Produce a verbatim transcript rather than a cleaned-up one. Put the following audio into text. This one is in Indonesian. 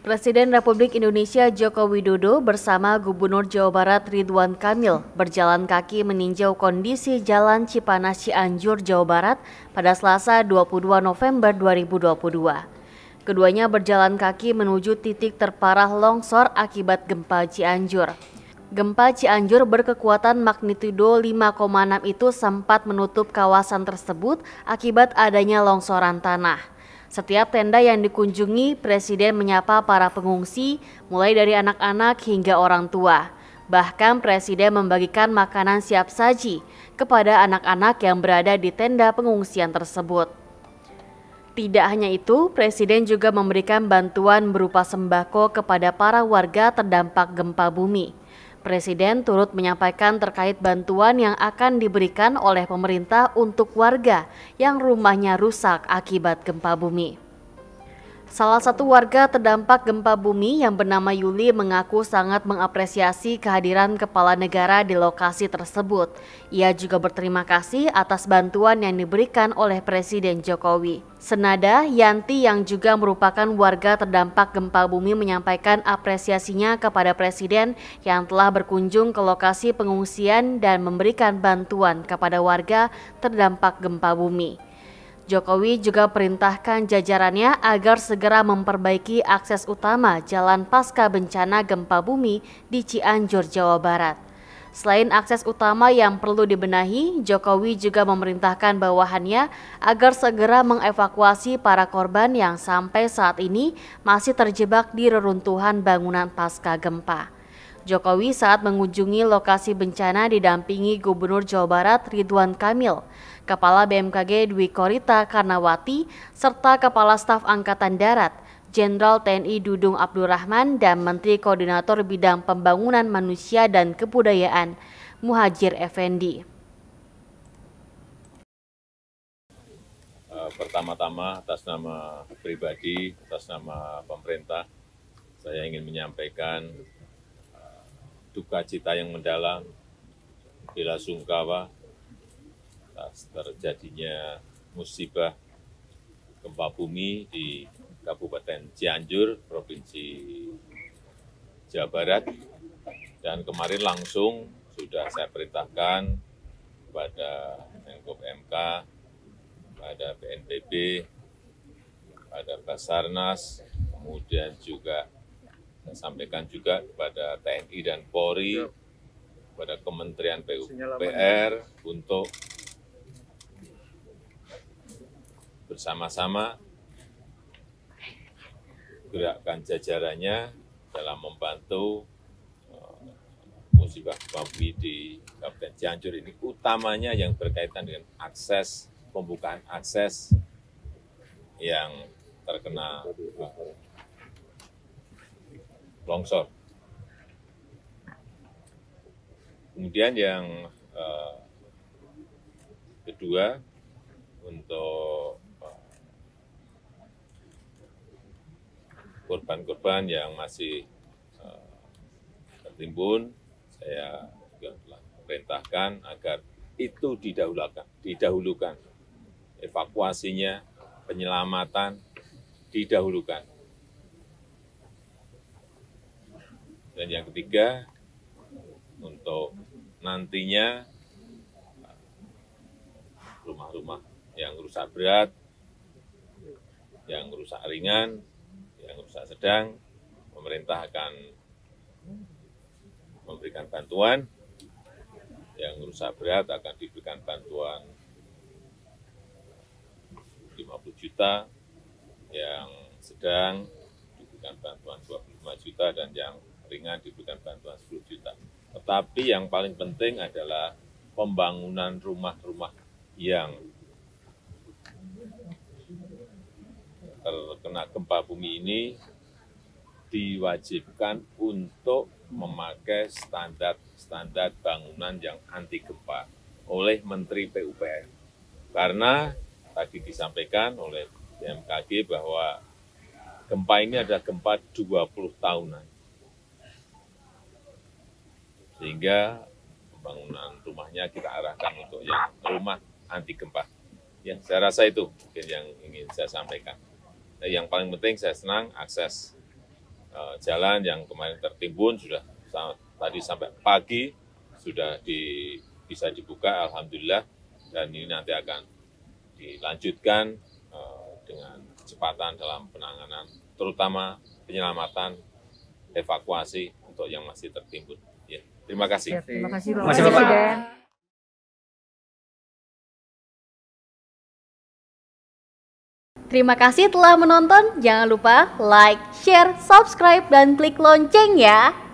Presiden Republik Indonesia Joko Widodo bersama Gubernur Jawa Barat Ridwan Kamil berjalan kaki meninjau kondisi Jalan Cipanas Cianjur, Jawa Barat pada Selasa dua puluh dua November dua ribu dua puluh dua. Keduanya berjalan kaki menuju titik terparah longsor akibat gempa Cianjur. Gempa Cianjur berkekuatan magnitudo lima koma enam itu sempat menutup kawasan tersebut akibat adanya longsoran tanah. Setiap tenda yang dikunjungi, Presiden menyapa para pengungsi, mulai dari anak-anak hingga orang tua. Bahkan Presiden membagikan makanan siap saji kepada anak-anak yang berada di tenda pengungsian tersebut. Tidak hanya itu, Presiden juga memberikan bantuan berupa sembako kepada para warga terdampak gempa bumi. Presiden turut menyampaikan terkait bantuan yang akan diberikan oleh pemerintah untuk warga yang rumahnya rusak akibat gempa bumi. Salah satu warga terdampak gempa bumi yang bernama Yuli mengaku sangat mengapresiasi kehadiran kepala negara di lokasi tersebut. Ia juga berterima kasih atas bantuan yang diberikan oleh Presiden Jokowi. Senada, Yanti yang juga merupakan warga terdampak gempa bumi menyampaikan apresiasinya kepada Presiden yang telah berkunjung ke lokasi pengungsian dan memberikan bantuan kepada warga terdampak gempa bumi. Jokowi juga perintahkan jajarannya agar segera memperbaiki akses utama jalan pasca bencana gempa bumi di Cianjur, Jawa Barat. Selain akses utama yang perlu dibenahi, Jokowi juga memerintahkan bawahannya agar segera mengevakuasi para korban yang sampai saat ini masih terjebak di reruntuhan bangunan pasca gempa. Jokowi saat mengunjungi lokasi bencana didampingi Gubernur Jawa Barat Ridwan Kamil, Kepala B M K G Dwi Korita Karnawati, serta Kepala Staf Angkatan Darat, Jenderal T N I Dudung Abdurrahman dan Menteri Koordinator Bidang Pembangunan Manusia dan Kebudayaan, Muhadjir Effendi. Pertama-tama atas nama pribadi, atas nama pemerintah, saya ingin menyampaikan duka cita yang mendalam, bela sungkawa atas terjadinya musibah gempa bumi di Kabupaten Cianjur, Provinsi Jawa Barat. Dan kemarin langsung sudah saya perintahkan kepada Menko P M K, kepada B N P B, kepada Basarnas, kemudian juga saya sampaikan juga kepada T N I dan Polri, kepada Kementerian P U P R untuk bersama-sama gerakkan jajarannya dalam membantu uh, musibah gempa bumi di Kabupaten Cianjur ini, utamanya yang berkaitan dengan akses, pembukaan akses yang terkena uh, longsor. Kemudian yang uh, kedua, untuk korban-korban uh, yang masih uh, tertimbun, saya juga telah perintahkan agar itu didahulukan, didahulukan, evakuasinya, penyelamatan didahulukan. Dan yang ketiga, untuk nantinya rumah-rumah yang rusak berat, yang rusak ringan, yang rusak sedang, pemerintah akan memberikan bantuan. Yang rusak berat akan diberikan bantuan lima puluh juta, yang sedang diberikan bantuan dua puluh lima juta, dan yang ringan diberikan bantuan sepuluh juta. Tetapi yang paling penting adalah pembangunan rumah-rumah yang terkena gempa bumi ini diwajibkan untuk memakai standar-standar bangunan yang anti gempa oleh Menteri P U P R. Karena tadi disampaikan oleh B M K G bahwa gempa ini adalah gempa dua puluh tahunan. Sehingga pembangunan rumahnya kita arahkan untuk yang rumah anti gempa. Ya, saya rasa itu mungkin yang ingin saya sampaikan. Nah, yang paling penting saya senang akses uh, jalan yang kemarin tertimbun sudah tadi sampai pagi sudah di, bisa dibuka, alhamdulillah, dan ini nanti akan dilanjutkan uh, dengan kecepatan dalam penanganan, terutama penyelamatan, evakuasi untuk yang masih tertimbun. Ya, terima kasih. Ya, terima kasih, Bapak. Masih, Bapak. Terima kasih telah menonton. Jangan lupa like, share, subscribe, dan klik lonceng ya.